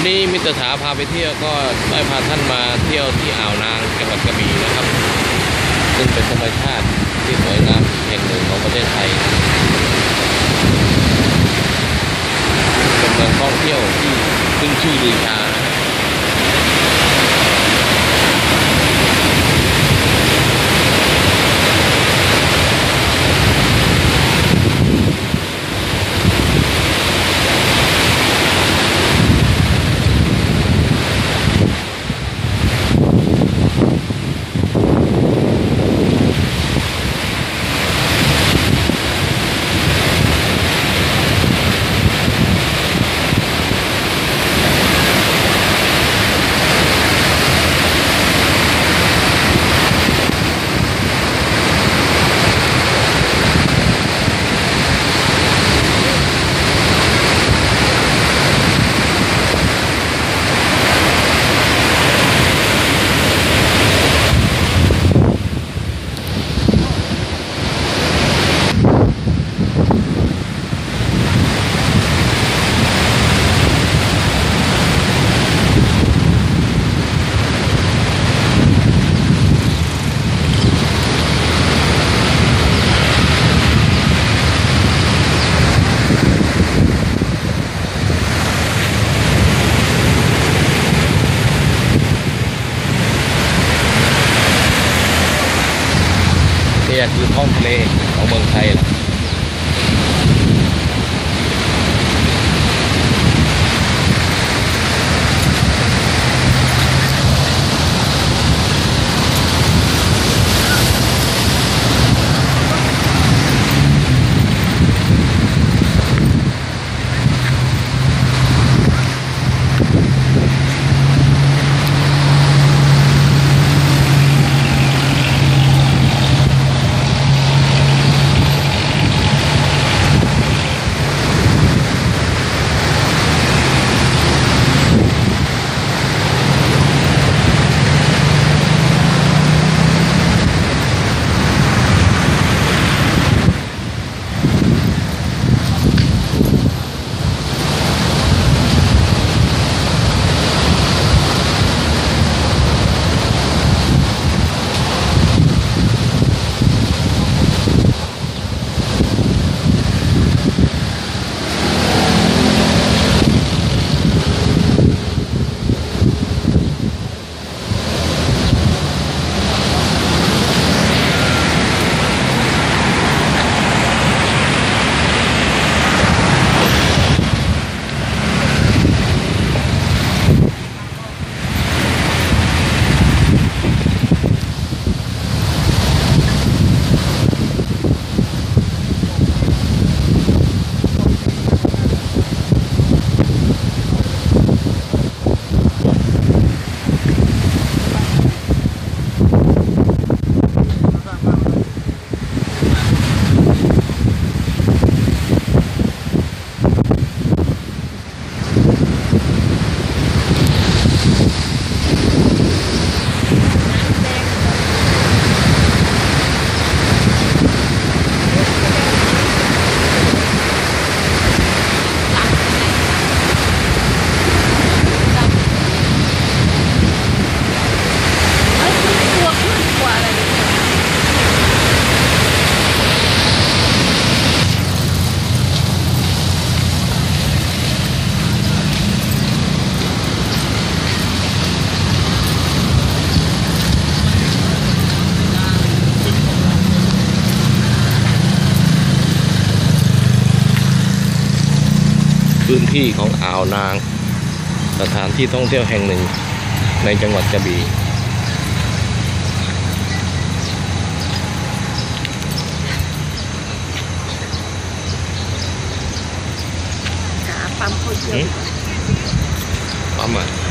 นี้มิตรสาพาไปเที่ยวก็ได้พาท่านมาเที่ยวที่อ่าวนางจังหวัดกระบี่นะครับซึ่งเป็นธรรมชาติที่สวยงามแห่งหนึ่งของประเทศไทยเป็นเมืองท่องเที่ยวที่ขึ้นชื่อลือชานี่คือท้องทะเลของเมืองไทยแหละพื้นที่ของอ่าวนางสถานที่ท่องเที่ยวแห่งหนึ่งในจังหวัดกระบี่ปั๊มอ่ะ